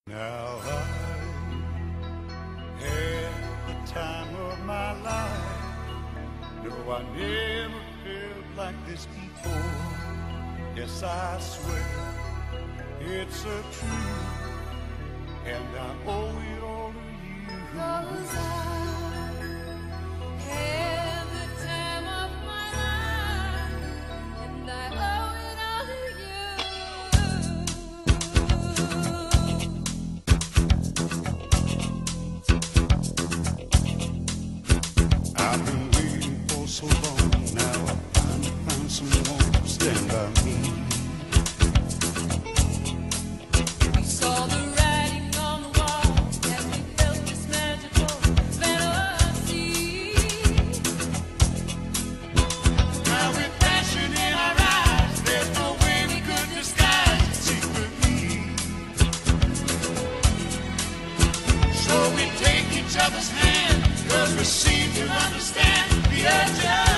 Now I had the time of my life. No, I never felt like this before. Yes, I swear it's a truth, and I owe it all to you. 'Cause I had the time of my life, and I owe it all to you. I've been waiting for so long. Now I finally found someone to stand by me. We saw the writing on the wall as we felt this magical fantasy. Now with passion in our eyes, there's no way we could disguise it secretly. So we take each other's hand, 'cause we seem to understand the urge.